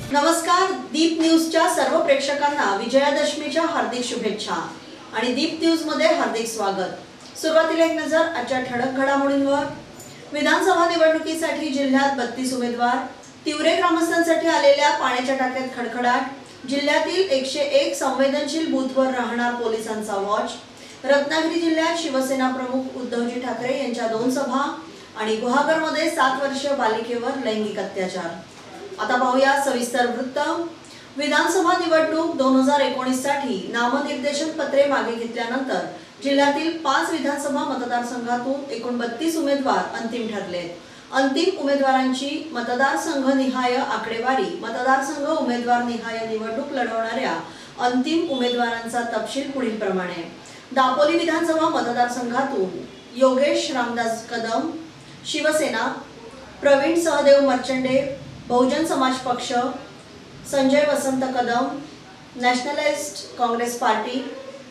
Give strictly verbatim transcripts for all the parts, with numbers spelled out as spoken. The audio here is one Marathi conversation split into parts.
नमस्कार, दीप न्यूजच्या सर्व प्रेक्षकांना विजयादशमीच्या हार्दिक शुभेच्छा आणि दीप न्यूज मध्ये हार्दिक स्वागत। सुरुवातीला एक नजर आजच्या ठळक घडामोडींवर। विधानसभा निवडणुकीसाठी जिल्ह्यात बत्तीस उमेदवार, तिवरे ग्रामस्थांसाठी आलेल्या पाण्याच्या टाक्यात खडखडाट, जिल्ह्यातील एकशे एक संवेदनशील बूथवर राहणार पोलिसांचा वॉच, रत्नागिरी जिल्ह्यात शिवसेना प्रमुख उद्धवजी ठाकरे यांच्या दोन सभा आणि गुहागरमध्ये सात वर्षीय बालिकेवर लैंगिक अत्याचार। आता पाहूया सविस्तर वृत्त। विधानसभा निवडणूक दोन हजार एकोणीस साठी नामनिर्देशन पत्रे मागे घेतल्यानंतर जिल्ह्यातील पाच विधानसभा मतदारसंघातून एकूण बत्तीस उमेदवार अंतिम ठरले। अंतिम उमेदवारांची मतदारसंघनिहाय आकडेवारी, मतदारसंघ उमेदवार निहाय निवडणूक लढवणाऱ्या अंतिम उमेदवारांचा तपशील पुढील प्रमाणे। दापोली विधानसभा मतदारसंघातून Yogesh Ramdas Kadam Shiv Sena, Pravin Sahadev मर्चंडे Bahujan Samaj Paksha, Sanjay Vasant Kadam Nationalist Congress party,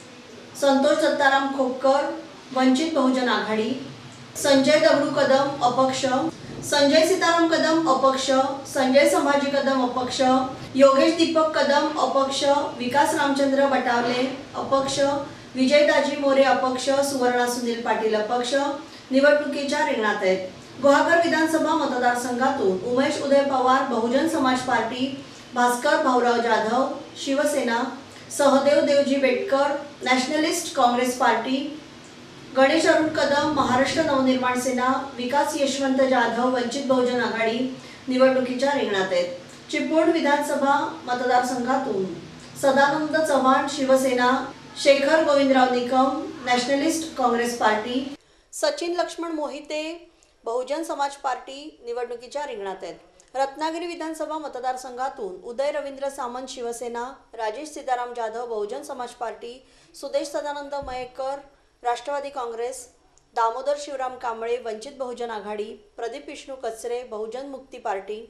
Santosh Dattaram Khopkar Vanchit Bahujan Aghadi, Sanjay Dagdu Kadam अपक्ष, संजय सीताराम कदम अपक्ष, संजय संभाजी कदम अपक्ष, योगेश दीपक कदम अपक्ष, विकास रामचंद्र बटावले अपक्ष, विजयदाजी मोरे अपक्ष, सुवर्णा सुनील पाटील अपक्ष निवडणुकीच्या रिंगणात आहेत। गुहागर विधानसभा मतदारसंघातून उमेश उदय Pawar Bahujan Samaj party, Bhaskar Bhaurao Jadhav Shivsena, Sahadev Devji Betkar Nationalist Congress party, Ganesh Arun Kadam Maharashtra Navnirman Sena, Vikas Yashwant Jadhav Vanchit Bahujan Aghadi निवडणुकीच्या रिंगणात आहेत। चिपळूण विधानसभा मतदारसंघातून Sadanand Chavan Shivsena, Shekhar Govindrao Nikam Nationalist Congress party, Sachin Laxman Mohite Bahujan Samaj party निवडणुकीच्या रिंगणात आहेत। रत्नागिरी विधानसभा मतदारसंघातून उदय रवींद्र सामंत शिवसेना, राजेश सीताराम जाधव बहुजन समाज पार्टी, सुदेश सदानंद मयेकर राष्ट्रवादी काँग्रेस, दामोदर शिवराम कांबळे वंचित बहुजन आघाडी, प्रदीप विष्णू कचरे बहुजन मुक्ती पार्टी,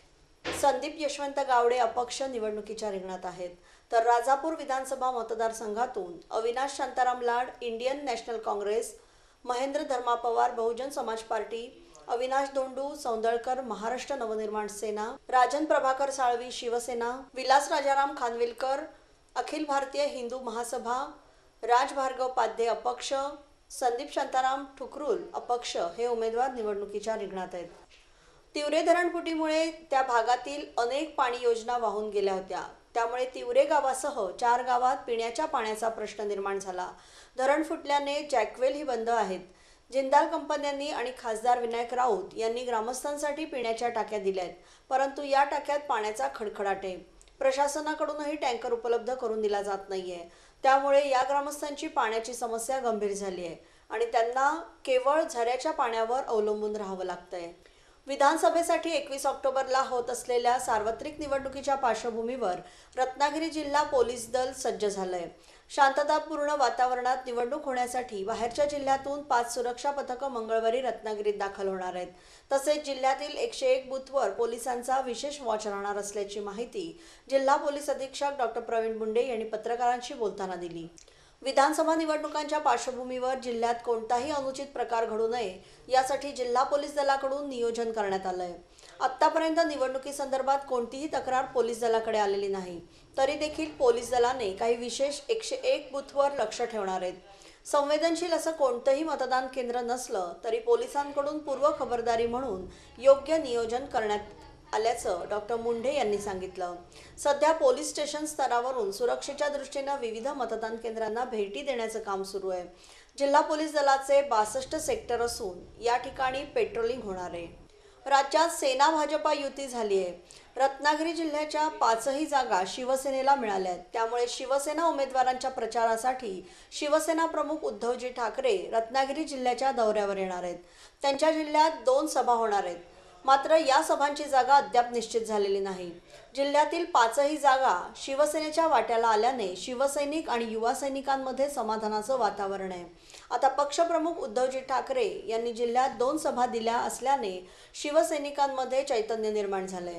संदीप यशवंत गावडे अपक्ष निवडणुकीच्या रिंगणात आहेत। तर राजापूर विधानसभा मतदारसंघातून Avinash Shantaram Lad Indian National Congress, Mahendra Dharma Pawar Bahujan Samaj party, Avinash Dondu Saundalkar Maharashtra Navnirman Sena, Rajan Prabhakar Salvi Shivsena, Vilas Rajaram Khanvilkar Akhil Bharatiya Hindu महासभा, राज भार्गव पाध्ये अपक्ष, संदीप शांताराम ठुकरुल अपक्ष हे उमेदवार निवडणुकीच्या रिंगणात आहेत। तिवरे धरणफुटीमुळे त्या भागातील अनेक पाणी योजना वाहून गेल्या होत्या, त्यामुळे तिवरे गावासह चार गावात पिण्याच्या पाण्याचा प्रश्न निर्माण झाला। धरण फुटल्याने जॅकवेल ही बंद आहेत। जिंदाल कंपन्यांनी आणि खासदार विनायक राऊत यांनी ग्रामस्थांसाठी पिण्याच्या टाक्या दिल्या आहेत, परंतु या टाक्यात पाण्याचा खडखडाट आहे। प्रशासनाकडूनही टँकर उपलब्ध करून दिला जात नाहीये, त्यामुळे या ग्रामस्थांची पाण्याची समस्या गंभीर झाली आहे आणि त्यांना केवळ झऱ्याच्या पाण्यावर अवलंबून राहावं लागतंय। विधानसभेसाठी एकवीस ऑक्टोबरला होत असलेल्या सार्वत्रिक निवडणुकीच्या पार्श्वभूमीवर रत्नागिरी जिल्हा पोलीस दल सज्ज झालंय। शांततापूर्ण वातावरणात निवडणूक होण्यासाठी बाहेरच्या जिल्ह्यातून पाच सुरक्षा पथकं मंगळवारी रत्नागिरीत दाखल होणार आहेत। तसेच जिल्ह्यातील एकशे एक बूथवर पोलिसांचा विशेष वॉच राहणार असल्याची माहिती जिल्हा पोलीस अधीक्षक डॉक्टर प्रवीण बुंडे यांनी पत्रकारांशी बोलताना दिली। विधानसभा निवडणुकांच्या पार्श्वभूमीवर जिल्ह्यात कोणताही अनुचित प्रकार घडू नये यासाठी जिल्हा पोलीस दलाकडून नियोजन करण्यात आलंय। आतापर्यंत निवडणुकीसंदर्भात कोणतीही तक्रार पोलीस दलाकडे आलेली नाही, तरी देखील पोलीस दलाने काही विशेष एकशे एक बूथवर लक्ष ठेवणार आहेत। संवेदनशील असं कोणतंही मतदान केंद्र नसलं तरी पोलिसांकडून पूर्व खबरदारी म्हणून योग्य नियोजन करण्यात आल्याचं डॉक्टर मुंढे यांनी सांगितलं। सध्या पोलीस स्टेशन स्तरावरून सुरक्षेच्या दृष्टीने विविध मतदान केंद्रांना भेटी देण्याचं काम सुरू आहे। जिल्हा पोलीस दलाचे बासष्ट सेक्टर असून या ठिकाणी पेट्रोलिंग होणार आहे। राज्यात सेना भाजपा युती झाली आहे। रत्नागिरी जिल्ह्याच्या पाचही जागा शिवसेनेला मिळाल्या आहेत, त्यामुळे शिवसेना उमेदवारांच्या प्रचारासाठी शिवसेना प्रमुख उद्धवजी ठाकरे रत्नागिरी जिल्ह्याच्या दौऱ्यावर येणार आहेत। त्यांच्या जिल्ह्यात दोन सभा होणार आहेत, मात्र या सभांची जागा अद्याप निश्चित झालेली नाही। जिल्ह्यातील पाचही जागा शिवसेनेच्या वाट्याला आल्याने शिवसैनिक आणि युवा सैनिकांमध्ये समाधानाचं वातावरण आहे। आता पक्षप्रमुख उद्धवजी ठाकरे यांनी जिल्ह्यात दोन सभा दिल्या असल्याने शिवसैनिकांमध्ये चैतन्य निर्माण झालंय।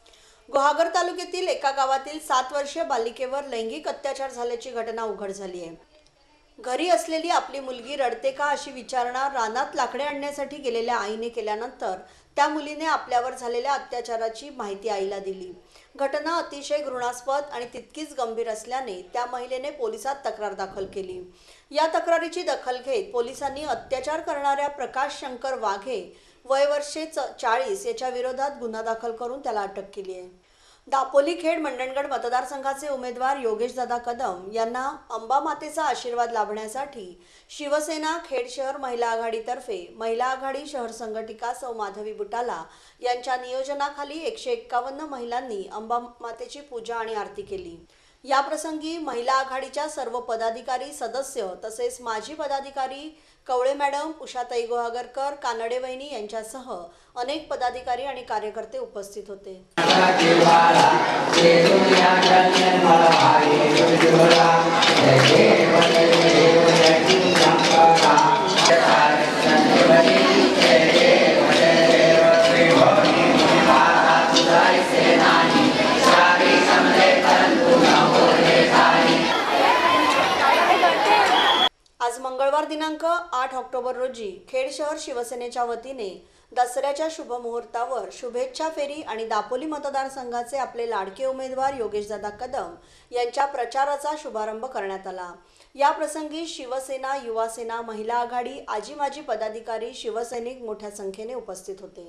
गुहागर तालुक्यातील एका गावातील सात वर्षीय बालिकेवर लैंगिक अत्याचार झाल्याची घटना उघड झाली आहे। घरी असलेली आपली मुलगी रडते का अशी विचारणा रानात लाकडे आणण्यासाठी गेलेल्या आईने केल्यानंतर त्या मुलीने आपल्यावर झालेल्या अत्याचाराची माहिती आईला दिली। घटना अतिशय घृणास्पद आणि तितकीच गंभीर असल्याने त्या महिलेने पोलिसात तक्रार दाखल केली। या तक्रारीची दखल घेत पोलिसांनी अत्याचार करणाऱ्या प्रकाश शंकर वाघे वय वर्षे चाळीस याच्या विरोधात गुन्हा दाखल करून त्याला अटक केली आहे। दापोली खेड मंडणगड मतदारसंघाचे उमेदवार योगेशदादा कदम यांना अंबा मातेचा आशीर्वाद लाभण्यासाठी शिवसेना खेड शहर महिला आघाडीतर्फे महिला आघाडी शहर संघटिका सौ माधवी बुटाला यांच्या नियोजनाखाली एकशे एक्कावन्न महिलांनी अंबा मातेची पूजा आणि आरती केली। या प्रसंगी महिला आघाडीच्या सर्व पदाधिकारी सदस्य तसेच माजी पदाधिकारी कवळे मॅडम, उषाताई गुहागरकर, कानडे वहिनी यांच्यासह अनेक पदाधिकारी आणि कार्यकर्ते उपस्थित होते। आज मंगळवार दिनांक आठ ऑक्टोबर रोजी खेड शहर शिवसेनेच्या वतीने दसऱ्याच्या शुभ मुहूर्तावर शुभेच्छा फेरी आणि दापोली मतदारसंघाचे आपले लाडके उमेदवार योगेशदादा कदम यांच्या प्रचाराचा शुभारंभ करण्यात आला। या प्रसंगी शिवसेना, युवासेना, महिला आघाडी, आजी माजी पदाधिकारी, शिवसैनिक मोठ्या संख्येने उपस्थित होते।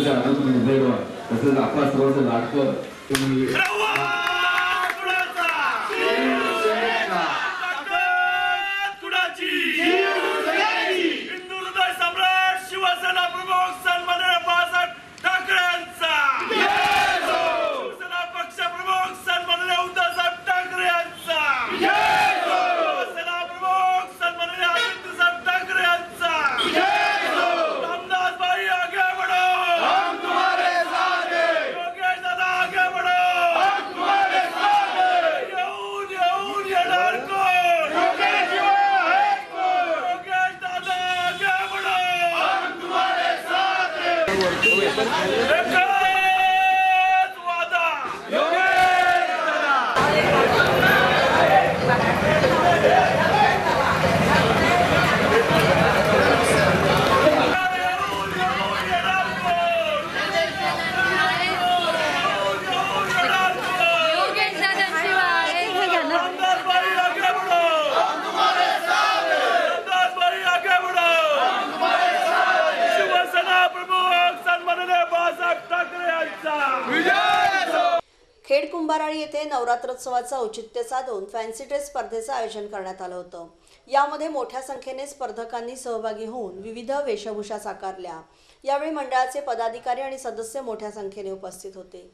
खेड कुंभाराळी येथे नवरात्रोत्सवाचा औचित्य साधून फॅन्सी ड्रेस स्पर्धेचं आयोजन करण्यात आलं होतं। यामध्ये मोठ्या संख्येने स्पर्धकांनी सहभागी होऊन विविध वेशभूषा साकारल्या। यावेळी मंडळाचे पदाधिकारी आणि सदस्य मोठ्या संख्येने उपस्थित होते।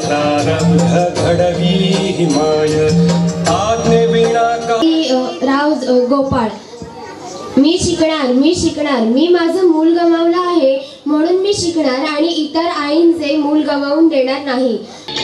राव गोपाळ, मी शिकणार मी शिकणार मी माझं मूल गमावलं आहे म्हणून मी शिकणार आणि इतर आईंचे मूल गमावून देणार नाही।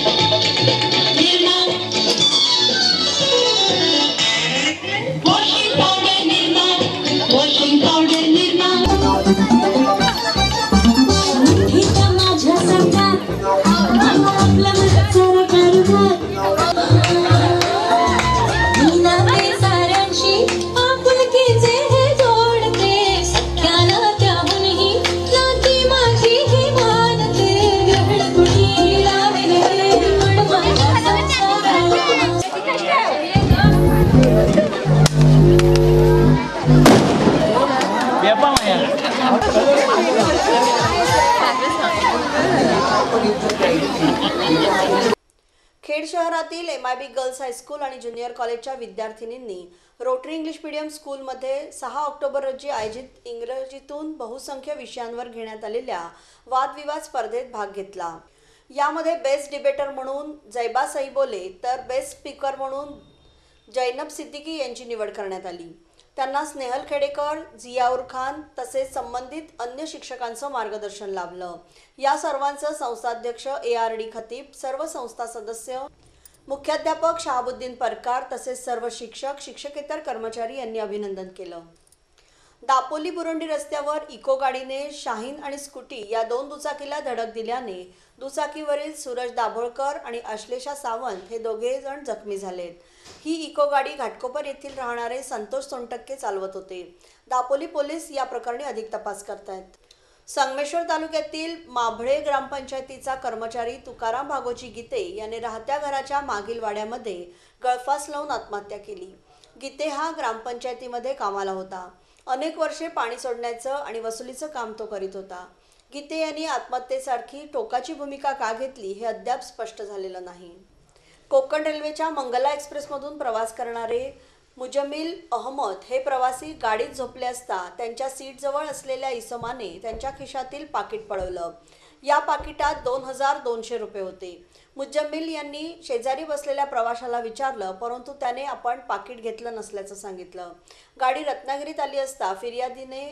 खेड शहरातील M I B girls high school आणि ज्युनियर कॉलेजच्या विद्यार्थिनींनी रोटरी इंग्लिश मीडियम स्कूलमध्ये सहा ऑक्टोबर रोजी आयोजित इंग्रजीतून बहुसंख्य विषयांवर घेण्यात आलेल्या वादविवाद स्पर्धेत भाग घेतला। यामध्ये बेस्ट डिबेटर म्हणून जैबा सईबोले तर बेस्ट स्पीकर म्हणून जैनब सिद्दीकी यांची निवड करण्यात आली। त्यांना स्नेहल खेडेकर, जियाउर खान तसेच संबंधित अन्य शिक्षकांचं मार्गदर्शन लाभलं। या सर्वांचं संस्थाध्यक्ष ए आर डी खतीब, सर्व संस्था सदस्य, मुख्याध्यापक शहाबुद्दीन परकार तसेच सर्व शिक्षक, शिक्षकेतर कर्मचारी यांनी अभिनंदन केलं। दापोली बुरुंडी रस्त्यावर इको गाडीने शाहीन आणि स्कूटी या दोन दुचाकीला धडक दिल्याने दुचाकीवरील सूरज दाभोळकर आणि अश्लेषा सावंत हे दोघे जण जखमी झालेत। ही इको गाडी घाटकोपर येथील राहणारे संतोष सोनटक्के चालवत होते. दापोली पोलीस या प्रकरणी अधिक तपास करतायत. संगमेश्वर तालुक्यातील माभळे ग्रामपंचायतीचा कर्मचारी तुकाराम भागोजी गीते याने राहत्या घराच्या मागील वाड्यामध्ये गळफास लावून आत्महत्या केली. गीते हा ग्रामपंचायतीमध्ये कामाला होता. अनेक वर्षे पाणी सोडण्याचं आणि वसुलीचं काम तो करीत होता. गीते यांनी आत्महत्येसारखी टोकाची भूमिका का घेतली हे अद्याप स्पष्ट झालेलं नाही. कोकण रेल्वेच्या मंगला एक्सप्रेसमधून प्रवास करणारे मुजम्मिल अहमद हे प्रवासी गाडीत झोपले असता त्यांच्या सीटजवळ असलेल्या इसमाने त्यांच्या खिशातील पाकिट पळवलं. या पाकिटात दोन हजार दोनशे रुपये होते. मुजम्मिल यांनी शेजारी बसलेल्या प्रवाशाला विचारलं, परंतु त्याने आपण पाकिट घेतलं नसल्याचं सांगितलं. गाडी रत्नागिरीत आली असता फिर्यादीने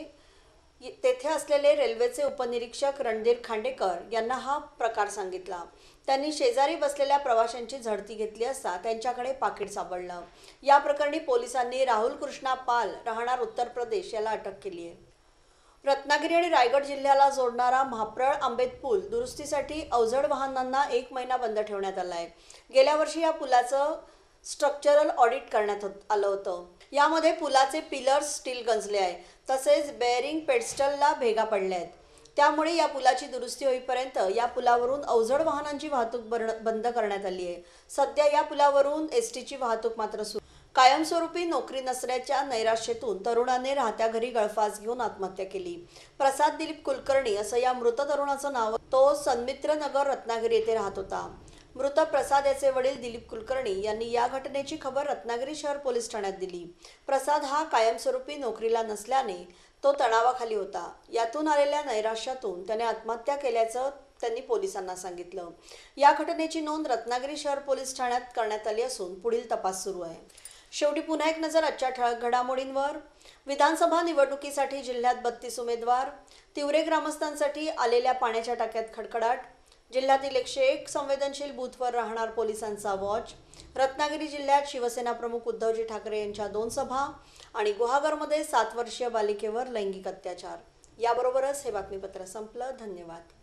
तेथे असलेले रेल्वेचे उपनिरीक्षक रणधीर खांडेकर यांना हा प्रकार सांगितला. त्यांनी शेजारी बसलेल्या प्रवाशांची झडती घेतली असता त्यांच्याकडे पाकिट सापडलं. या प्रकरणी पोलिसांनी राहुल कृष्णा पाल राहणार उत्तर प्रदेश याला अटक केली आहे. रत्नागिरी आणि रायगड जिल्ह्याला जोडणारा म्हाप्रळ आंबेत पूल दुरुस्तीसाठी अवजड वाहनांना एक महिना बंद ठेवण्यात आला आहे. गेल्या वर्षी या पुलाचं स्ट्रक्चरल ऑडिट करण्यात आलं होतं. यामध्ये पुलाचे पिलर्स स्टील गंजले आहे, तसेच बेअरिंग पेडस्टलला भेगा पडल्या आहेत. त्यामुळे या पुलाची दुरुस्ती होईपर्यंत या पुलावरून अवजड वाहनांची वाहतूक बंद करण्यात आली आहे. सध्या या पुलावरून एस टीची वाहतूक मात्र सुरू. कायमस्वरूपी नोकरी नसल्याच्या नैराश्यातून तरुणाने राहत्या घरी गळफास घेऊन आत्महत्या केली. प्रसाद दिलीप कुलकर्णी असं या मृत तरुणाचं नाव. तो सन्मित्र नगर रत्नागिरी येथे राहत होता. मृत प्रसाद याचे वडील दिलीप कुलकर्णी यांनी या घटनेची खबर रत्नागिरी शहर पोलीस ठाण्यात दिली. प्रसाद हा कायमस्वरूपी नोकरीला नसल्याने तो तणावाखाली होता. यातून आलेल्या नैराश्यातून त्याने आत्महत्या केल्याचं त्यांनी पोलिसांना सांगितलं. या घटनेची नोंद रत्नागिरी शहर पोलीस ठाण्यात करण्यात आली असून पुढील तपास सुरू आहे. शेवटी पुन्हा एक नजर आजच्या ठळक घडामोडींवर. विधानसभा निवडणुकीसाठी जिल्ह्यात बत्तीस उमेदवार. तिवरे ग्रामस्थांसाठी आलेल्या पाण्याच्या टाक्यात खडखडाट. जिल्ह्यातील एकशे एक संवेदनशील बूथवर राहणार पोलिसांचा वॉच. रत्नागिरी जिल्ह्यात शिवसेना प्रमुख उद्धवजी ठाकरे यांच्या दोन सभा आणि गुहागरमध्ये सात वर्षीय बालिकेवर लैंगिक अत्याचार. याबरोबरच हे बातमीपत्र संपलं. धन्यवाद.